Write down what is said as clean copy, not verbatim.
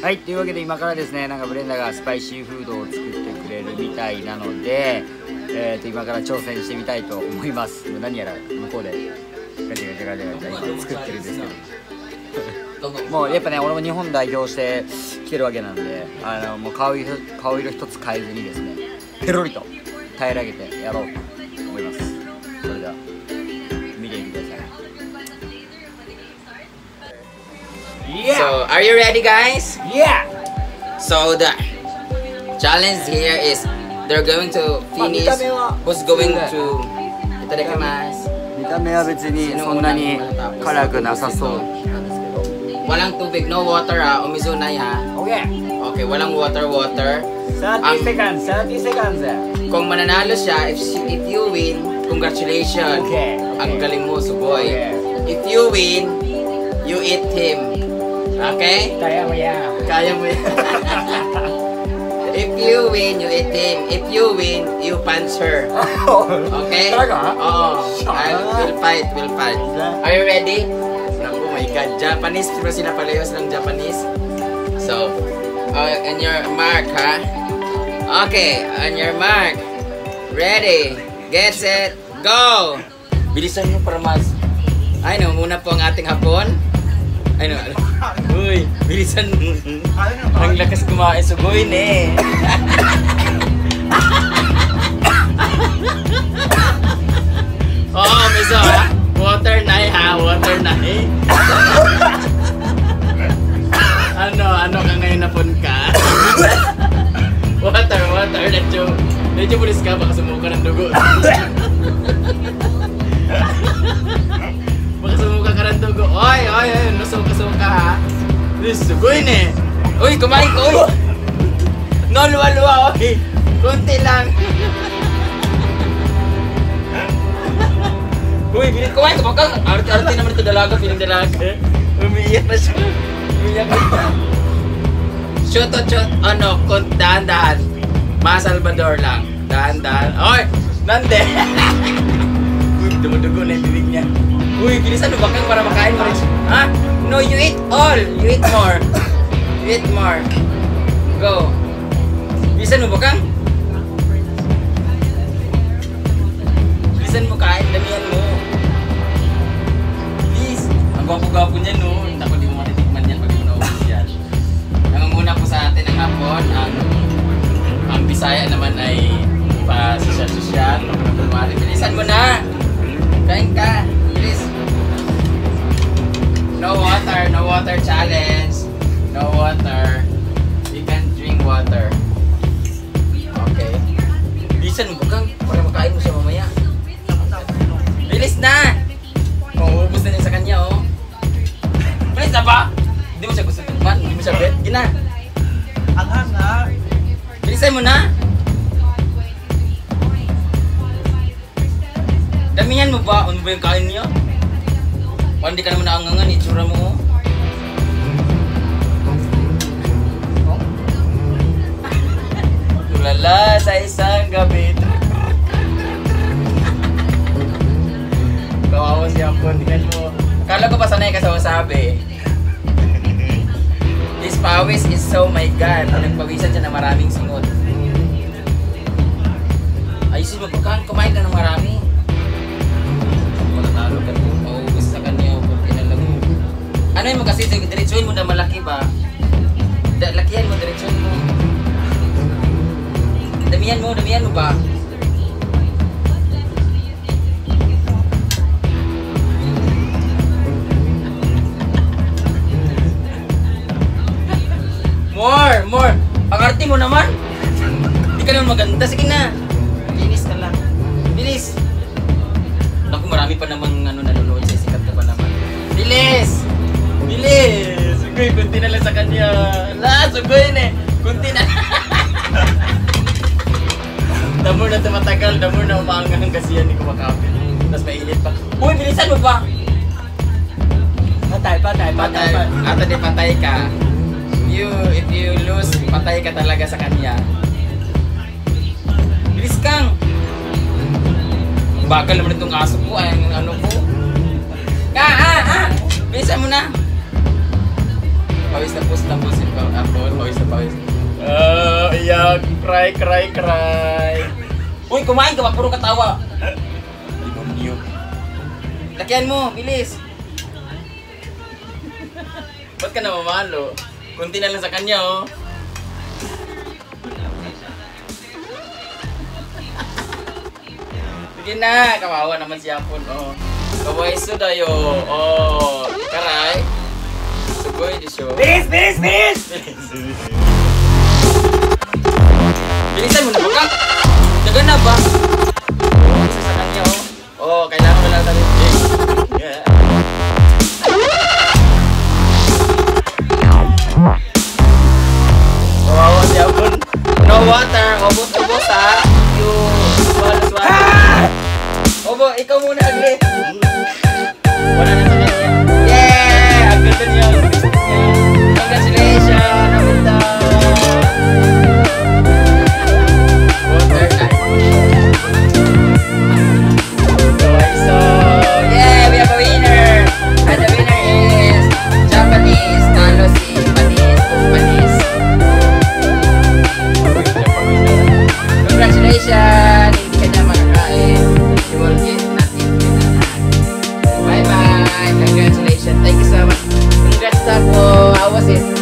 はい、というわけで今からですね、なんかブレンダーがスパイシーフードを作ってくれるみたいなので、今から挑戦してみたいと思います。何やら向こうでガチャガチャガチャガチャ今作ってるんですけどもうやっぱね、俺も日本代表して来てるわけなんで、もう顔色一つ変えずにですね、ペロリと平らげてやろうと思います。それでは見てみてください。 So, are you ready, guys? Yeah! So, the challenge here is they're going to finish. Who's going to? Itadakimasu. 見た目は別にそんなに辛くなさそう。 Walang tubig, no water ha. Umiso na ha. Okay. Okay, walang water. 30 seconds. Kung mananalo siya, if you win, congratulations. Okay. Ang galing mo, suboy. Okay. If you win, you eat him. Okay? Kaya mo yan. Kaya mo yan. If you win, you eat him. If you win, you punch her. Okay? Talaga? Oo. We'll fight. Are you ready? Oh my God, Japanese. Pero sila palehos ng Japanese. So, on your mark, ha? Okay, on your mark. Ready, get set, go! Bilisan mo para mas... Ay no, muna po ang ating hapon. Ay no, uy, bilisan mo. Ang lakas kumain, sugoy ne. Oh, miso ha? Water na ha, water na Ano ka ngayon na pun ka? Water, medyo pulis ka, baka sumuka ng dugo. Baka sumuka ka ng dugo. Oy, nasuka ha. Sugoy ne. Uy, kumain ko, uy. No, luwa, oy. Kunti lang. Uy, kumain ka baka. Arte naman ito dalaga, piling dalaga. Umiiyak na siya. Shot, dahan-dahan. Ma Salvador lang. Dahan-dahan. Oy! Nande! Uy, dumudugo na yung bibig niya. Uy, bilisan mo bakang para makain mo rin. Ha? No, you eat all. You eat more. You eat more. Go. Bilisan mo bakang. Bilisan mo kain. Damihan mo. Please. Ang gwapo-gwapo niya, no? Naku, di mo matitikman yan pag naubos yan. Nangunguna po sa atin ang hapon. Ang Bisaya naman ay pa-sosyal-sosyal. Bilisan mo na! Kain ka! Bilis! No water challenge. No water. You can drink water. Okay. Bilisan mo kang para makain mo siya mamaya. Bilis na! Mauubos na niya sa kanya, oh. Bilis na ba? Hindi mo siya gusto tikman? Hindi mo siya bet? Gina! Ang hanga! Bilisan mo na! Damihan mo ba? Ano ba yung kain niya? O hindi ka naman naangangan, itsura mo. Tulala sa isang gabi. Kawawa siya po, tingnan mo. Akala ko pa sanay ka sa wasabi. This pawis is so my God. Nagpawisan siya na maraming singot. Ayusin mo, kumain ka ng marami. Matatalo ka po. Mauubos sa kanya. Ano yun mo kasi, diretsuhin mo na malaki ba? Lakihan mo, diretsuhin mo. Damihan mo ba? More! Ang arte mo naman! Hindi ka naman maganda. Sige na! Bilis ka lang. Bilis! Naku, marami pa namang nanonood sa sikat ka pa naman. Bilis! Sugoy, kunti na lang sa kanya. Sugoy na eh! Kunti na. Damo na tumatagal, damo na umaangang kasi yan, hindi ko makapit. Tapos mainit pa. Uy, bilisan mo pa! Patay. Ata di patay ka. If you lose, patay ka talaga sa kanya. Bilis kang! Bagal naman itong aso ko, ay ano ko. Bilisan mo na! Pawis na pus si Apple. Pawis na pawis. Iyak. Cry. Uy, kumain ka ba? Puro katawa. Demonyo. Lakihan mo, bilis. Ba't ka na mamalo? Kunti na lang sa kanya, oh. Sige na, kawawa naman si Apple, oh. Kawai so dayo, oh. Karay. Sugoy di siyo. Bilis! Bilisan mo na baka. Dagan na ba? Isa sa kanya, oh. Oh, kailangan mo lang tayo. Yeah. Kawawa si Apple. No water. Ubos, ha. Walas water. Obo, ikaw muna, agli. Wala na sa kanya. Yeah! Ang ganda niya. Congratulations! Napunta! Water time. So, yeah! We have a winner! And the winner is Japanese. Talo si Panis. Congratulations! Hindi ka na makakain. You will get nothing. Bye-bye! Congratulations! Thank you so much! Congrats, Taco! How was it?